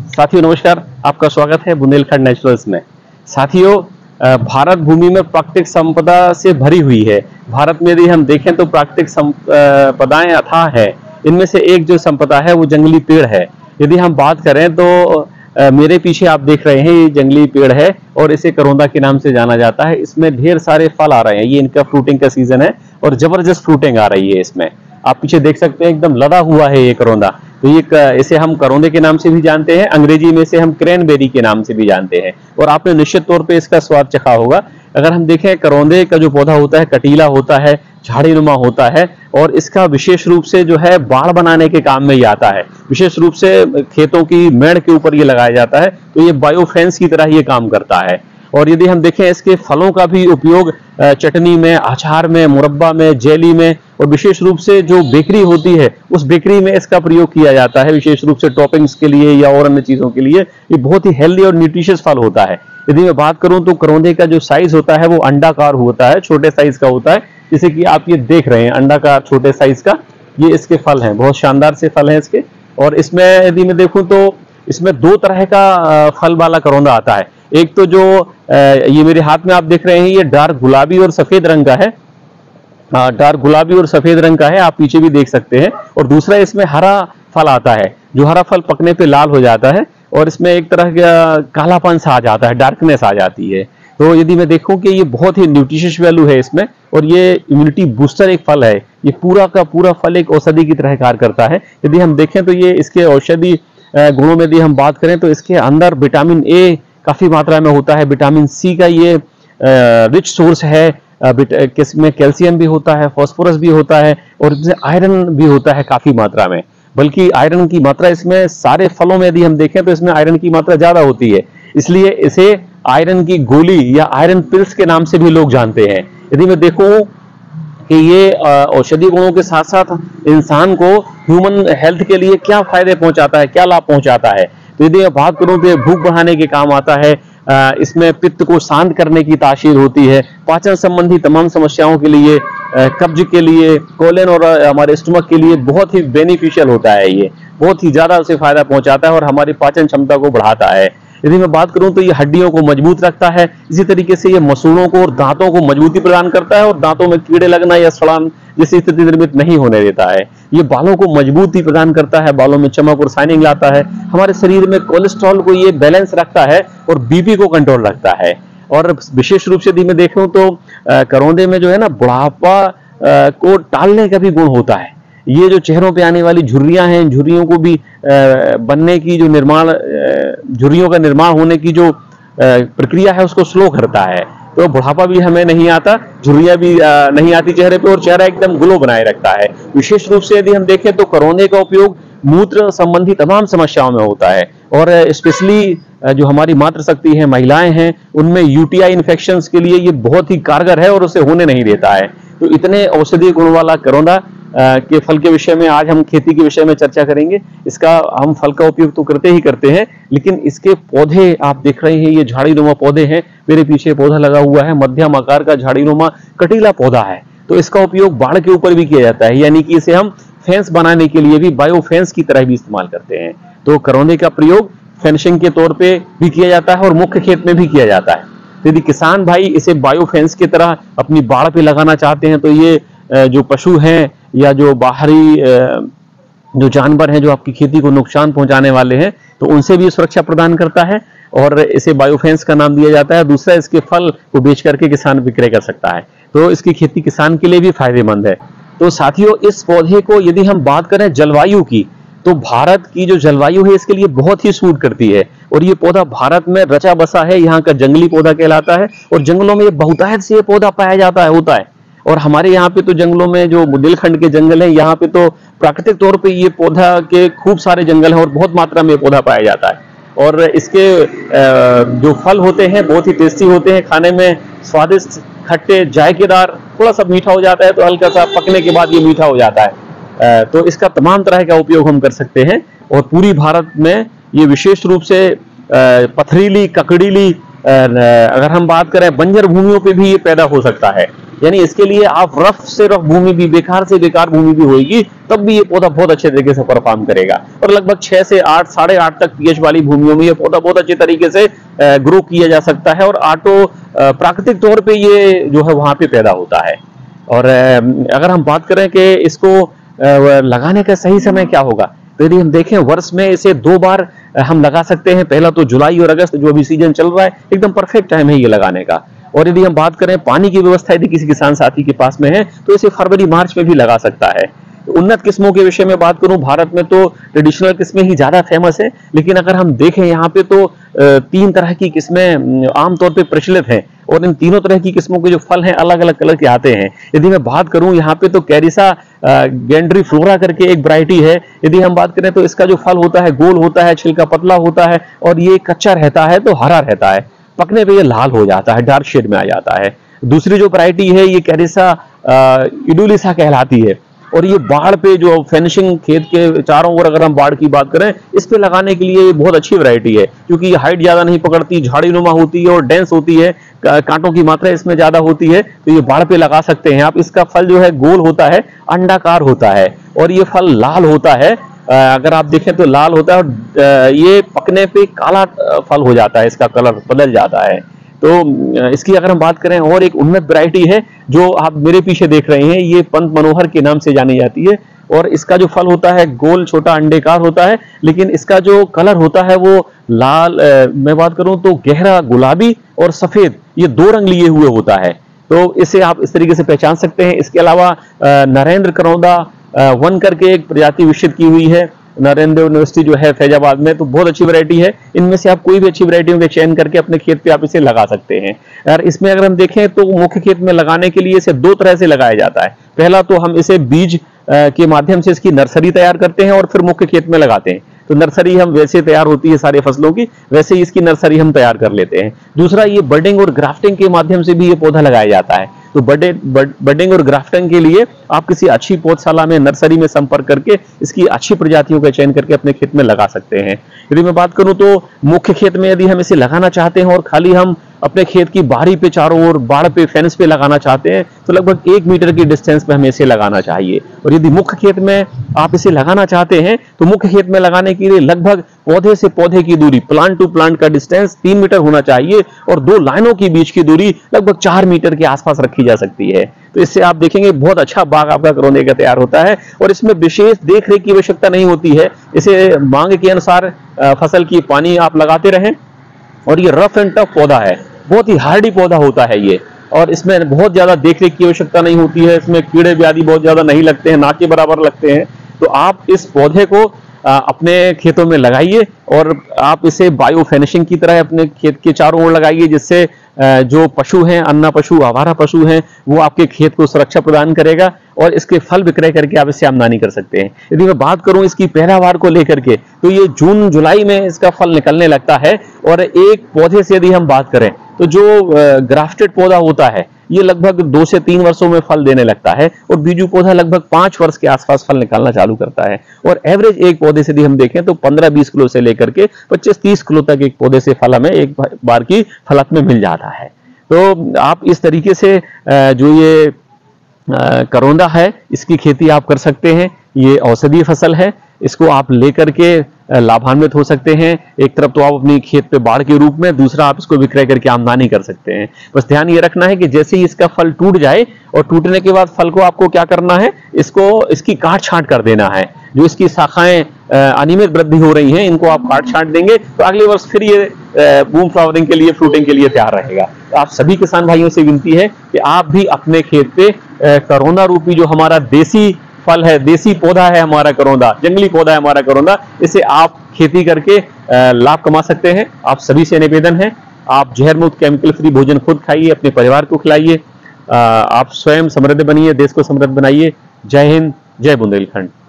साथियों नमस्कार, आपका स्वागत है बुंदेलखंड नेचुरल्स में। साथियों, भारत भूमि में प्राकृतिक संपदा से भरी हुई है। भारत में यदि हम देखें तो प्राकृतिक संपदाएं अथाह है। इनमें से एक जो संपदा है वो जंगली पेड़ है। यदि हम बात करें तो मेरे पीछे आप देख रहे हैं ये जंगली पेड़ है और इसे करौंदा के नाम से जाना जाता है। इसमें ढेर सारे फल आ रहे हैं, ये इनका फ्रूटिंग का सीजन है और जबरदस्त फ्रूटिंग आ रही है। इसमें आप पीछे देख सकते हैं एकदम लदा हुआ है ये करौंदा। तो ये इसे हम करौंदे के नाम से भी जानते हैं, अंग्रेजी में इसे हम क्रैनबेरी के नाम से भी जानते हैं। और आपने निश्चित तौर पे इसका स्वाद चखा होगा। अगर हम देखें, करौंदे का जो पौधा होता है कटीला होता है, झाड़ीनुमा होता है और इसका विशेष रूप से जो है बाड़ बनाने के काम में ये आता है। विशेष रूप से खेतों की मेड़ के ऊपर ये लगाया जाता है, तो ये बायोफेंस की तरह ये काम करता है। और यदि हम देखें, इसके फलों का भी उपयोग चटनी में, अचार में, मुरब्बा में, जेली में और विशेष रूप से जो बेकरी होती है उस बेकरी में इसका प्रयोग किया जाता है, विशेष रूप से टॉपिंग्स के लिए या और अन्य चीजों के लिए। ये बहुत ही हेल्दी और न्यूट्रिशियस फल होता है। यदि मैं बात करूं तो करौंदे का जो साइज होता है वो अंडाकार होता है, छोटे साइज का होता है, जैसे कि आप ये देख रहे हैं अंडाकार छोटे साइज का ये इसके फल हैं। बहुत शानदार से फल हैं इसके। और इसमें यदि मैं देखूं तो इसमें दो तरह का फल वाला करौंदा आता है। एक तो जो ये मेरे हाथ में आप देख रहे हैं ये डार्क गुलाबी और सफेद रंग का है, डार्क गुलाबी और सफेद रंग का है, आप पीछे भी देख सकते हैं। और दूसरा इसमें हरा फल आता है, जो हरा फल पकने पे लाल हो जाता है और इसमें एक तरह का कालापन सा आ जाता है, डार्कनेस आ जाती है। तो यदि मैं देखूं कि ये बहुत ही न्यूट्रिशियस वैल्यू है इसमें और ये इम्यूनिटी बूस्टर एक फल है। ये पूरा का पूरा फल एक औषधि की तरह कार्य करता है। यदि हम देखें तो ये इसके औषधि गुणों में यदि हम बात करें तो इसके अंदर विटामिन ए काफी मात्रा में होता है, विटामिन सी का ये रिच सोर्स है, इसमें कैल्शियम भी होता है, फास्फोरस भी होता है और इसमें आयरन भी होता है काफी मात्रा में। बल्कि आयरन की मात्रा इसमें सारे फलों में यदि हम देखें तो इसमें आयरन की मात्रा ज्यादा होती है, इसलिए इसे आयरन की गोली या आयरन पिल्स के नाम से भी लोग जानते हैं। यदि मैं देखूं कि ये औषधि गुणों के साथ साथ इंसान को ह्यूमन हेल्थ के लिए क्या फायदे पहुंचाता है, क्या लाभ पहुंचाता है, तो यदि मैं बात करूं तो ये भूख बढ़ाने के काम आता है। इसमें पित्त को शांत करने की तासीर होती है, पाचन संबंधी तमाम समस्याओं के लिए, कब्ज के लिए, कोलन और हमारे स्टमक के लिए बहुत ही बेनिफिशियल होता है। ये बहुत ही ज्यादा उसे फायदा पहुंचाता है और हमारी पाचन क्षमता को बढ़ाता है। यदि मैं बात करूं तो ये हड्डियों को मजबूत रखता है। इसी तरीके से ये मसूड़ों को और दांतों को मजबूती प्रदान करता है और दांतों में कीड़े लगना या सड़ान जैसी स्थिति निर्मित नहीं होने देता है। ये बालों को मजबूती प्रदान करता है, बालों में चमक और शाइनिंग लाता है। हमारे शरीर में कोलेस्ट्रॉल को ये बैलेंस रखता है और बीपी को कंट्रोल रखता है। और विशेष रूप से यदि मैं देखूं तो करौंदे में जो है ना बुढ़ापा को टालने का भी गुण होता है। ये जो चेहरों पे आने वाली झुर्रियां हैं, झुर्रियों को भी बनने की जो निर्माण, झुर्रियों का निर्माण होने की जो प्रक्रिया है उसको स्लो करता है। तो बुढ़ापा भी हमें नहीं आता, झुर्रियां भी नहीं आती चेहरे पे और चेहरा एकदम ग्लो बनाए रखता है। विशेष रूप से यदि हम देखें तो करौंदे का उपयोग मूत्र संबंधी तमाम समस्याओं में होता है और स्पेशली जो हमारी मातृशक्ति है, महिलाएं हैं, उनमें यूटीआई इन्फेक्शंस के लिए ये बहुत ही कारगर है और उसे होने नहीं देता है। तो इतने औषधीय गुण वाला करौंदा के फल के विषय में आज हम खेती के विषय में चर्चा करेंगे। इसका हम फल का उपयोग तो करते ही करते हैं, लेकिन इसके पौधे आप देख रहे हैं, ये झाड़ीनुमा पौधे हैं। मेरे पीछे पौधा लगा हुआ है, मध्यम आकार का झाड़ीनुमा कटीला पौधा है। तो इसका उपयोग बाड़ के ऊपर भी किया जाता है, यानी कि इसे हम फेंस बनाने के लिए भी, बायोफेंस की तरह भी इस्तेमाल करते हैं। तो करौंदे का प्रयोग फेंसिंग के तौर पे भी किया जाता है और मुख्य खेत में भी किया जाता है। तो यदि किसान भाई इसे बायोफेंस की तरह अपनी बाड़ पे लगाना चाहते हैं तो ये जो पशु हैं या जो बाहरी जो जानवर हैं जो आपकी खेती को नुकसान पहुंचाने वाले हैं, तो उनसे भी सुरक्षा प्रदान करता है और इसे बायोफेंस का नाम दिया जाता है। दूसरा, इसके फल को बेच करके किसान विक्रय कर सकता है, तो इसकी खेती किसान के लिए भी फायदेमंद है। तो साथियों, इस पौधे को यदि हम बात करें जलवायु की, तो भारत की जो जलवायु है इसके लिए बहुत ही सूट करती है और ये पौधा भारत में रचा बसा है। यहाँ का जंगली पौधा कहलाता है और जंगलों में ये बहुतायत से ये पौधा पाया जाता है, होता है। और हमारे यहाँ पे तो जंगलों में जो बुंदेलखंड के जंगल हैं, यहाँ पे तो प्राकृतिक तौर पे ये पौधा के खूब सारे जंगल हैं और बहुत मात्रा में पौधा पाया जाता है। और इसके जो फल होते हैं बहुत ही टेस्टी होते हैं, खाने में स्वादिष्ट, खट्टे, जायकेदार, थोड़ा सा मीठा हो जाता है, तो हल्का सा पकने के बाद ये मीठा हो जाता है। तो इसका तमाम तरह का उपयोग हम कर सकते हैं और पूरी भारत में ये विशेष रूप से पथरीली, ककड़ीली अगर हम बात करें बंजर भूमियों पे भी ये पैदा हो सकता है, यानी इसके लिए आप रफ से रफ भूमि भी, बेकार से बेकार भूमि भी होगी, तब भी ये पौधा बहुत अच्छे तरीके से परफॉर्म करेगा। और लगभग 6 से 8, 8.5 तक पीएच वाली भूमियों में ये पौधा बहुत अच्छे तरीके से ग्रो किया जा सकता है और प्राकृतिक तौर पे ये जो है वहां पे पैदा होता है। और अगर हम बात करें कि इसको लगाने का सही समय क्या होगा, तो यदि हम देखें वर्ष में इसे 2 बार हम लगा सकते हैं। पहला तो जुलाई और अगस्त, जो अभी सीजन चल रहा है, एकदम परफेक्ट टाइम है ये लगाने का। और यदि हम बात करें पानी की व्यवस्था यदि किसी किसान साथी के पास में है तो इसे फरवरी मार्च में भी लगा सकता है। उन्नत किस्मों के विषय में बात करूं, भारत में तो ट्रेडिशनल किस्में ही ज्यादा फेमस है, लेकिन अगर हम देखें यहाँ पे तो 3 तरह की किस्में आमतौर पे प्रचलित हैं और इन तीनों तरह की किस्मों के जो फल हैं अलग अलग कलर के आते हैं। यदि मैं बात करूं यहाँ पे तो कैरिसा गैंड्रीफ्लोरा करके एक वैरायटी है। यदि हम बात करें तो इसका जो फल होता है गोल होता है, छिलका पतला होता है और ये कच्चा रहता है तो हरा रहता है, पकने पे ये लाल हो जाता है, डार्क शेड में आ जाता है। दूसरी जो वैरायटी है ये कैरिसा इडुलिसा कहलाती है और ये बाढ़ पे जो फिनिशिंग खेत के चारों ओर अगर हम बाढ़ की बात करें, इस पे लगाने के लिए ये बहुत अच्छी वैरायटी है, क्योंकि ये हाइट ज्यादा नहीं पकड़ती, झाड़ी नुमा होती है और डेंस होती है, कांटों की मात्रा इसमें ज्यादा होती है, तो ये बाढ़ पे लगा सकते हैं आप। इसका फल जो है गोल होता है, अंडाकार होता है और ये फल लाल होता है। अगर आप देखें तो लाल होता है और ये पकने पे काला फल हो जाता है, इसका कलर बदल जाता है। तो इसकी अगर हम बात करें, और एक उन्नत वैरायटी है जो आप मेरे पीछे देख रहे हैं, ये पंत मनोहर के नाम से जानी जाती है और इसका जो फल होता है गोल छोटा अंडेकार होता है, लेकिन इसका जो कलर होता है वो लाल, मैं बात करूं तो गहरा गुलाबी और सफेद, ये 2 रंग लिए हुए होता है। तो इसे आप इस तरीके से पहचान सकते हैं। इसके अलावा नरेंद्र करौंदा वन करके एक प्रजाति विकसित की हुई है, नरेंद्र यूनिवर्सिटी जो है फैजाबाद में, तो बहुत अच्छी वैरायटी है। इनमें से आप कोई भी अच्छी वैरायटियों का चयन करके अपने खेत पे आप इसे लगा सकते हैं। और इसमें अगर हम देखें तो मुख्य खेत में लगाने के लिए इसे 2 तरह से लगाया जाता है। पहला तो हम इसे बीज के माध्यम से इसकी नर्सरी तैयार करते हैं और फिर मुख्य खेत में लगाते हैं। तो नर्सरी हम वैसे तैयार होती है सारे फसलों की, वैसे ही इसकी नर्सरी हम तैयार कर लेते हैं। दूसरा, ये बडिंग और ग्राफ्टिंग के माध्यम से भी ये पौधा लगाया जाता है। तो बडिंग और ग्राफ्टिंग के लिए आप किसी अच्छी पौधशाला में, नर्सरी में संपर्क करके इसकी अच्छी प्रजातियों का चयन करके अपने खेत में लगा सकते हैं। यदि मैं बात करूं तो मुख्य खेत में यदि हम इसे लगाना चाहते हैं और खाली हम अपने खेत की बारी पे चारों ओर बाड़ पे फेंस पे लगाना चाहते हैं तो लगभग 1 मीटर की डिस्टेंस पे हमें इसे लगाना चाहिए। और यदि मुख्य खेत में आप इसे लगाना चाहते हैं तो मुख्य खेत में लगाने के लिए लगभग पौधे से पौधे की दूरी, प्लांट टू प्लांट का डिस्टेंस 3 मीटर होना चाहिए और 2 लाइनों के बीच की दूरी लगभग 4 मीटर के आसपास रखी जा सकती है। तो इससे आप देखेंगे बहुत अच्छा बाग आपका करौंदे का तैयार होता है और इसमें विशेष देख रेख की आवश्यकता नहीं होती है। इसे मांग के अनुसार फसल की पानी आप लगाते रहें और ये रफ एंड टफ पौधा है, बहुत ही हार्डी पौधा होता है ये, और इसमें बहुत ज्यादा देखरेख की आवश्यकता नहीं होती है। इसमें कीड़े व्याधि बहुत ज्यादा नहीं लगते हैं, ना के बराबर लगते हैं। तो आप इस पौधे को अपने खेतों में लगाइए और आप इसे बायो फिनिशिंग की तरह अपने खेत के चारों ओर लगाइए, जिससे जो पशु हैं, अन्ना पशु, आवारा पशु हैं, वो आपके खेत को सुरक्षा प्रदान करेगा और इसके फल विक्रय करके आप इससे आमदनी कर सकते हैं। यदि मैं बात करूं इसकी पैदावार को लेकर के, तो ये जून जुलाई में इसका फल निकलने लगता है और एक पौधे से यदि हम बात करें तो जो ग्राफ्टेड पौधा होता है ये लगभग 2 से 3 वर्षों में फल देने लगता है और बीजू पौधा लगभग 5 वर्ष के आसपास फल निकालना चालू करता है। और एवरेज एक पौधे से यदि हम देखें तो 15-20 किलो से लेकर के 25-30 किलो तक एक पौधे से फल हमें एक बार की फलत में मिल जाता है। तो आप इस तरीके से जो ये करौंदा है इसकी खेती आप कर सकते हैं। ये औषधीय फसल है, इसको आप लेकर के लाभान्वित हो सकते हैं। एक तरफ तो आप अपनी खेत पे बाढ़ के रूप में, दूसरा आप इसको विक्रय करके आमदनी कर सकते हैं। बस ध्यान ये रखना है कि जैसे ही इसका फल टूट जाए और टूटने के बाद फल को आपको क्या करना है, इसकी काट छांट कर देना है। जो इसकी शाखाएं अनियमित वृद्धि हो रही हैं इनको आप काट छांट देंगे तो अगले वर्ष फिर ये बूम फ्लावरिंग के लिए, फ्रूटिंग के लिए तैयार रहेगा। तो आप सभी किसान भाइयों से विनती है कि आप भी अपने खेत पे करौंदा रूपी जो हमारा देसी फल है, देसी पौधा है हमारा करौंदा, जंगली पौधा है हमारा करौंदा, इसे आप खेती करके लाभ कमा सकते हैं। आप सभी से निवेदन है, आप जहर मुक्त केमिकल फ्री भोजन खुद खाइए, अपने परिवार को खिलाइए, आप स्वयं समृद्ध बनिए, देश को समृद्ध बनाइए। जय हिंद, जय बुंदेलखंड।